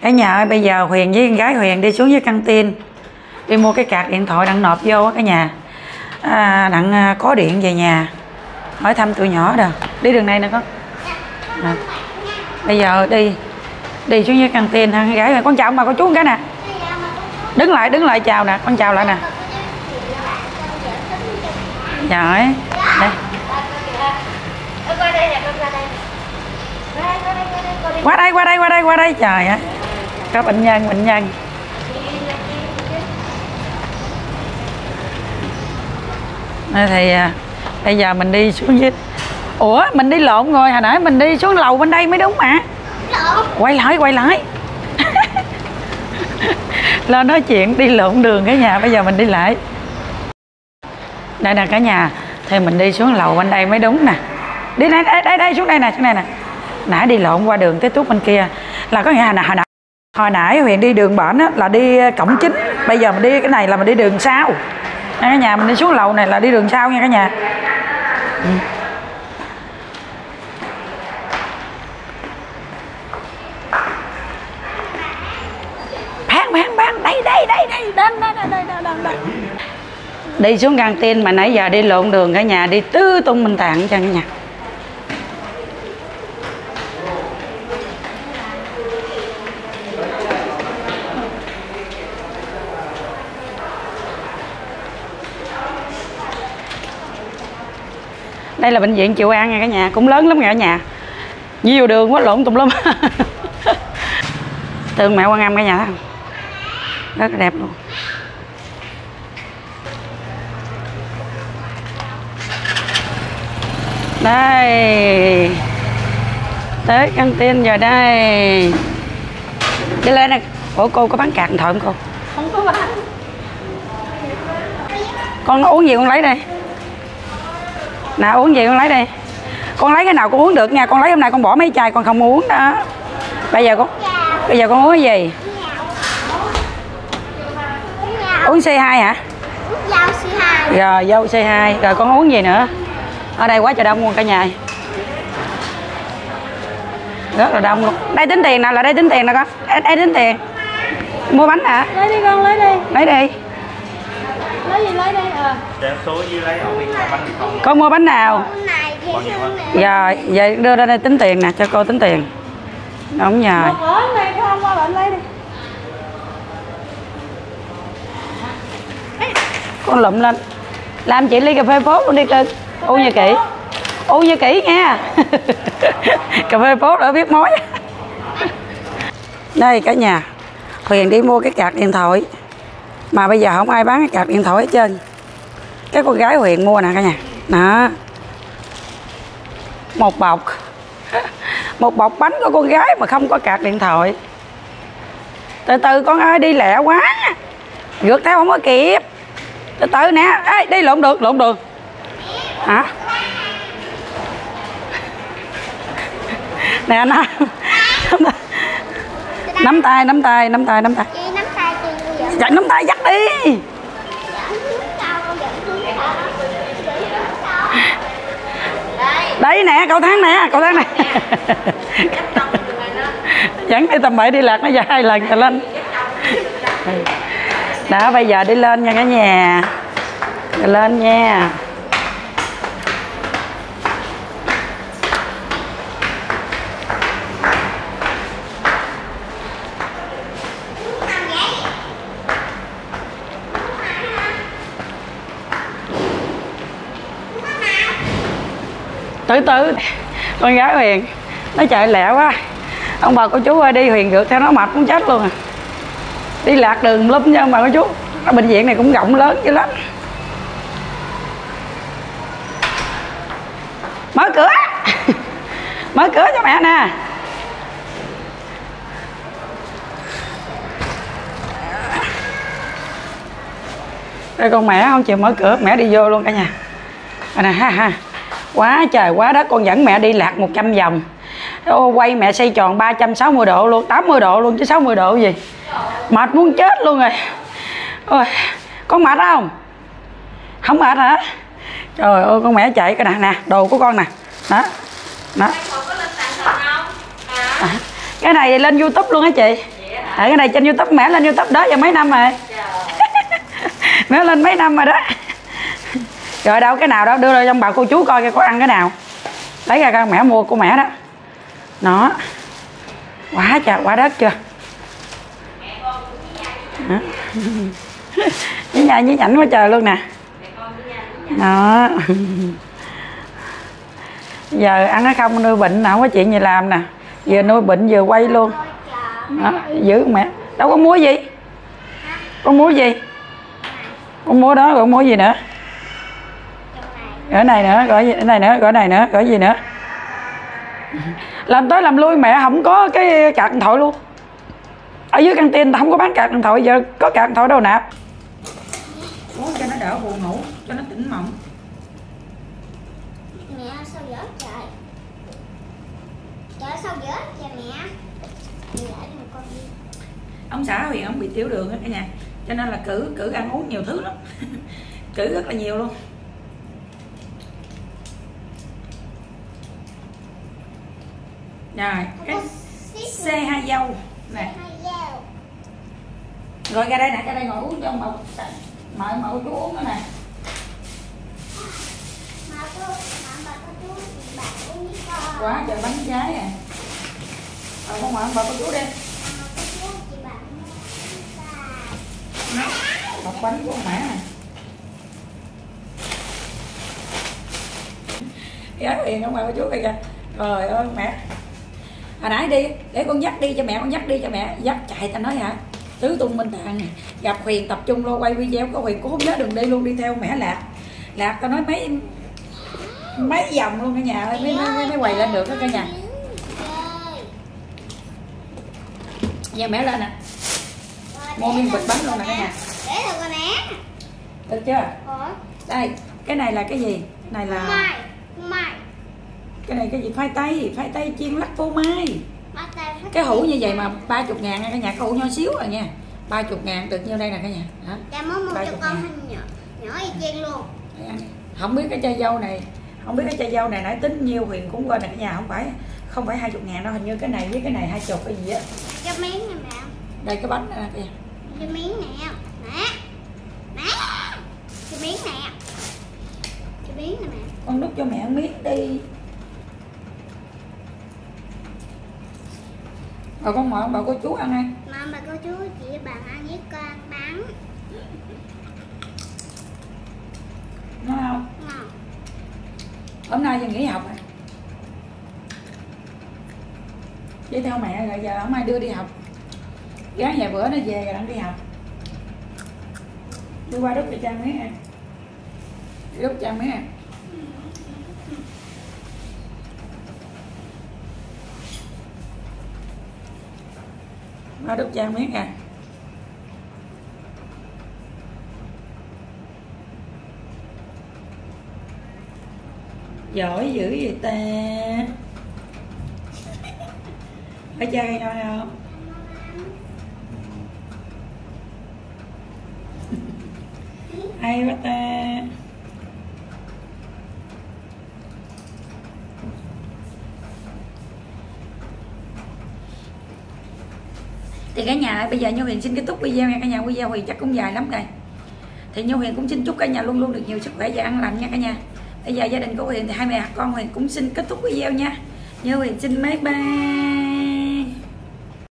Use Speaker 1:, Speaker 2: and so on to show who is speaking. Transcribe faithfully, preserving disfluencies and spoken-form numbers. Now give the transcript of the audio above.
Speaker 1: Cả nhà ơi, bây giờ Huyền với con gái Huyền đi xuống với căng tin đi mua cái card điện thoại đặng nộp vô cả nhà. À, đặng có điện về nhà hỏi thăm tụi nhỏ đâu. Đi đường này nè con. À, bây giờ đi đi xuống với căng tin ha. Con gái con chào ông bà con chú cái nè. Đứng lại đứng lại chào nè, con chào lại nè. Trời đây. Qua đây qua đây qua đây qua đây trời ơi. Có bệnh nhân bệnh nhân. Đây thì à, bây giờ mình đi xuống dưới. Ủa mình đi lộn rồi, hồi nãy mình đi xuống lầu bên đây mới đúng mà. Quay lại quay lại. Lo nói chuyện đi lộn đường cả nhà, bây giờ mình đi lại. Đây nè cả nhà, thì mình đi xuống lầu bên đây mới đúng nè. Đi đây đây đây, đây xuống đây nè, xuống đây nè. Nãy đi lộn qua đường tới tuốt bên kia là có nghĩa hồi nãy hồi nãy, hồi nãy Huyền đi đường bển á là đi cổng chính, bây giờ mình đi cái này là mình đi đường sau. Nha cả nhà, mình đi xuống lầu này là đi đường sau nha cả nhà. Ừ. Bán bán bán đây đây đây đây đây đây đây đây đây. Đi xuống căng tin mà nãy giờ đi lộn đường cả nhà, đi tứ tung mình tạng cho cả nhà. Đây là bệnh viện Triệu An nha cả nhà, cũng lớn lắm nha cả nhà. Nhiều đường quá lộn tùm lum. Tượng mẹ Quan Âm cả nhà thấy không? Rất là đẹp luôn. Đây. Tới căng tin rồi đây. Đi lên nè. Ủa cô có bán card điện thoại không cô?
Speaker 2: Không có bán.
Speaker 1: Con uống gì con lấy đây. Nào uống gì con lấy đi. Con lấy cái nào con uống được nha. Con lấy hôm nay con bỏ mấy chai con không uống đó. Bây giờ con Bây giờ con uống cái gì? Uống xê hai hả?
Speaker 2: Dâu xê hai.
Speaker 1: Rồi dâu xê hai. Rồi con uống gì nữa? Ở đây quá trời đông luôn cả nhà. Rất là đông luôn. Đây tính tiền nè, là đây tính tiền nè con. Đây, đây tính tiền. Mua bánh hả?
Speaker 2: Lấy đi con, lấy đi.
Speaker 1: Lấy đi.
Speaker 2: Lấy gì lấy đi ờ.
Speaker 3: Đem số với lấy không biết là bánh không.
Speaker 1: Con mua bánh nào?
Speaker 3: Bao nhiêu á?
Speaker 1: Rồi, vậy đưa ra đây tính tiền nè, cho cô tính tiền. Đúng rồi.
Speaker 2: Một ớn này không qua bệnh lấy đi.
Speaker 1: Con lụm lên. Làm chị ly cà phê phốt luôn đi cưng. Uống như kỹ. Uống như kỹ nha. Cà phê phốt đỡ biết mối. Đây cả nhà, Huyền đi mua cái card điện thoại. Mà bây giờ không ai bán cái card điện thoại hết trơn. Cái con gái Huyền mua nè cả nhà. Đó. Một bọc. Một bọc bánh của con gái mà không có card điện thoại. Từ từ con ơi, đi lẹ quá. Rượt theo không có kịp. Từ từ nè. Ê, đi lộn được, lộn đường. Hả? Nè nó. Nắm tay, nắm tay, nắm tay, nắm tay.
Speaker 2: Chị nắm tay chị vậy?
Speaker 1: Dạ, nắm tay dắt đi. Đấy nè, cầu thang nè, cầu thang nè. Dẫn đi tầm bậy đi lạc nó giờ hai lần rồi lên. Đó, bây giờ đi lên nha cả nhà. Rồi lên nha. Từ từ. Con gái Huyền nó chạy lẹ quá. Ông bà cô chú ơi, đi Huyền rượt theo nó mệt muốn chết luôn à. Đi lạc đường lum nha ông bà cô chú. Cái bệnh viện này cũng rộng lớn dữ lắm. Mở cửa. Mở cửa cho mẹ nè. Đây con mẹ không chịu mở cửa, mẹ đi vô luôn cả nhà. Đây nè ha ha. Quá trời quá đất, con dẫn mẹ đi lạc một trăm vòng. Ô, quay mẹ xoay tròn ba trăm sáu mươi độ luôn, tám mươi độ luôn chứ sáu mươi độ gì. Mệt muốn chết luôn rồi. Ôi, con mệt không? Không mệt hả? Trời ơi, con mẹ chạy cái nè, nè, đồ của con nè. Đó. Đó. À, cái này lên YouTube luôn hả chị? ở cái này trên YouTube, mẹ lên YouTube đó giờ mấy năm rồi. Mẹ lên mấy năm rồi đó. Rồi đâu cái nào đó đưa ra trong bà cô chú coi có ăn cái nào, lấy ra coi mẹ mua của mẹ đó. Nó quá trời quá đất chưa. Với nhà với ảnh quá trời luôn nè. Đó. Giờ ăn nó không nuôi bệnh nào, không có chuyện gì làm nè, vừa nuôi bệnh vừa quay luôn. Đó, giữ mẹ. Đâu có muối gì, có muối gì, có muối đó, còn muối gì nữa, ở này nữa, gọi ở này nữa, gọi này nữa, gọi gì nữa. Làm tới làm lui mẹ không có cái card điện thoại luôn. Ở dưới căng tin không có bán card điện thoại, giờ có card điện thoại đâu nạp. Uống cho nó đỡ buồn ngủ, cho nó tỉnh mộng.
Speaker 2: Mẹ sao dở trời? Trời sao dở trời mẹ? Mẹ lại một con đi.
Speaker 1: Ông xã Huyền ông bị tiểu đường á cả nhà, cho nên là cử cử ăn uống nhiều thứ lắm. Cử rất là nhiều luôn. Rồi cái xe hai dâu nè, rồi ra đây nè, ra đây ngồi uống cho ông mậu, mời mậu chú uống nữa nè. Quá trời bánh trái à. Rồi con mời ông bà cô chú đi. Bọc bánh của mẹ nè. Giá tiền ông bà cô chú kìa kìa. Trời ơi mẹ. Hồi nãy đi, để con dắt đi cho mẹ, con dắt đi cho mẹ. Dắt chạy ta nói hả? Tứ tung minh tàn nè. Gặp Huyền tập trung lo quay video, có Huyền cũng không nhớ đường đi luôn, đi theo mẹ Lạc. Lạc tao nói mấy mấy vòng luôn cả nhà ơi, mới, mới, mới quay lên được đó cả nhà. Giờ mẹ lên nè. Mua miếng bịch bánh luôn nè cả nhà.
Speaker 2: Để được rồi nè.
Speaker 1: Được chưa? Đây, cái này là cái gì? Cái này là
Speaker 2: Mai, mai.
Speaker 1: Cái này cái gì? Khoai tây, khoai tây chiên lắc phô mai. Cái hũ như vậy mà ba mươi ngàn nha cả nhà, cái hũ nhỏ xíu rồi nha. ba mươi ngàn được nhiêu đây nè cả nhà. Đó.
Speaker 2: Dạ muốn một cho con nhỏ, nhỏ y chang luôn.
Speaker 1: Không biết cái chai dâu này, không biết cái chai dâu này nãy tính nhiêu Huyền cũng coi nè cả nhà, không phải không phải hai mươi ngàn đâu, hình như cái này với cái này hai chục cái gì á.
Speaker 2: Cho miếng nè mẹ.
Speaker 1: Đây cái bánh nè kìa.
Speaker 2: Cho miếng nè. Mẹ. Mẹ. Cho miếng nè. Cho miếng nè mẹ.
Speaker 1: Con đút cho mẹ miếng đi. Rồi con mời ông bà cô chú ăn ăn.
Speaker 2: Mà bà cô chú chị bạn ăn với con bánh.
Speaker 1: Ngon không?
Speaker 2: Ngon.
Speaker 1: Hôm nay giờ nghỉ học à? Đi theo mẹ rồi giờ không ai đưa đi học. Gái vài bữa nó về rồi đang đi học. Đi qua đút cho cha miếng ăn. Đi đút cha miếng ăn. Qua đút cha miếng à. Giỏi dữ vậy ta. Phải chơi đâu đâu. Hay quá ta. Thì cả nhà bây giờ Như Huyền xin kết thúc video nha cả nhà. Video Huyền chắc cũng dài lắm rồi. Thì Như Huyền cũng xin chúc cả nhà luôn luôn được nhiều sức khỏe và an lành nha cả nhà. Bây giờ gia đình của Huyền thì hai mẹ con Huyền cũng xin kết thúc video nha. Như Huyền xin bye bye.